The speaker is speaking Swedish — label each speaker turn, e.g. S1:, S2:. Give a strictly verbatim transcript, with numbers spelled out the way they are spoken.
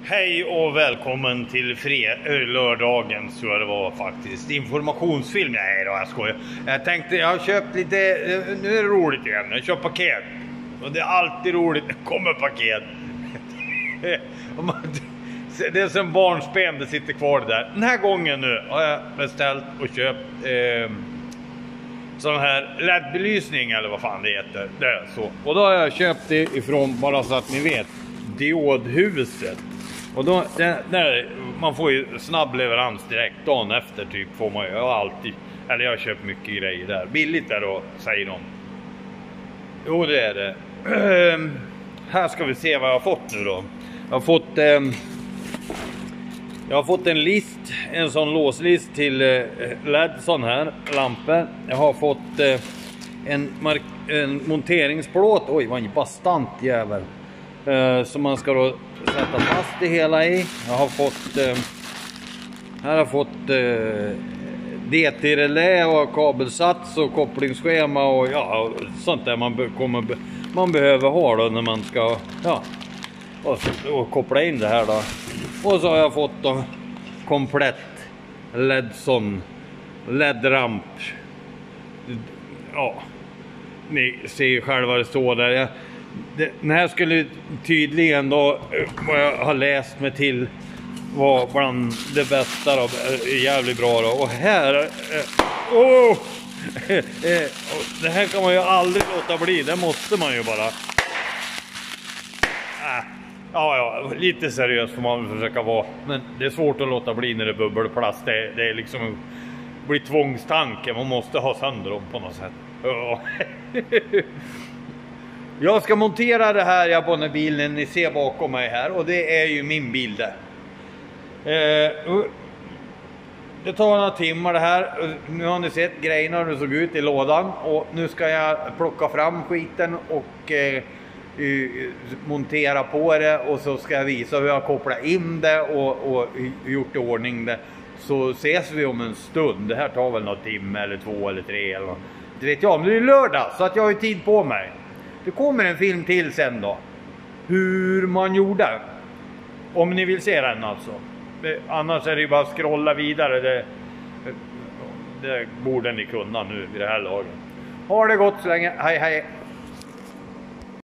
S1: Hej och välkommen till fred lördagen, så det var faktiskt informationsfilm. Nej då, jag skojar. Jag tänkte, jag har köpt lite, nu är det roligt igen. Jag köper paket. Och det är alltid roligt när det kommer paket. Det är som barnsben, det sitter kvar där. Den här gången nu har jag beställt och köpt eh, sån här L E D-belysning eller vad fan det heter. Det är så. Och då har jag köpt det ifrån, bara så att ni vet, Diodhuset. Och då, det, där, man får ju snabb leverans direkt, dagen efter typ får man ju, jag har alltid, eller jag har köpt mycket grejer där. Billigt där då, säger de. Jo, det är det. Um, här ska vi se vad jag har fått nu då. Jag har fått um, Jag har fått en list, en sån låslist till uh, L E D, sån här lampor. Jag har fått uh, en, mark en monteringsplåt, oj vad en bastant jävel. Uh, som man ska då sätta fast det hela i. Jag har fått uh, här har jag fått uh, D T-relä och kabelsats och kopplingsschema och ja, sånt där man, be kommer be man behöver ha då när man ska ja, och, och koppla in det här då. Och så har jag fått då komplett L E D-son L E D-ramp. Ja, ni ser ju själva vad det står där. Jag, det, den här skulle tydligen då, vad jag har läst mig till, var bland det bästa då, jävligt bra då. Och här eh, oh, eh, det här kan man ju aldrig låta bli, det måste man ju bara. Ah, ja, ja, lite seriöst får man försöka vara, men det är svårt att låta bli när det är bubbelplast. Det, det är liksom blir tvångstanke, man måste ha sönder dem på något sätt. Ja. Jag ska montera det här jag på den här bilen ni ser bakom mig här, och det är ju min bil där. Eh, det tar några timmar det här. Nu har ni sett grejerna hur det såg ut i lådan, och nu ska jag plocka fram skiten och eh, montera på det, och så ska jag visa hur jag kopplar in det och, och gjort i ordning det. Så ses vi om en stund. Det här tar väl någon timme eller två eller tre eller något. Det vet jag, men det är lördag så att jag har ju tid på mig. Det kommer en film till sen då, hur man gjorde, om ni vill se den alltså. Annars är det ju bara att scrolla vidare. Det, det borde ni kunna nu i det här laget. Ha det gott så länge, hej hej.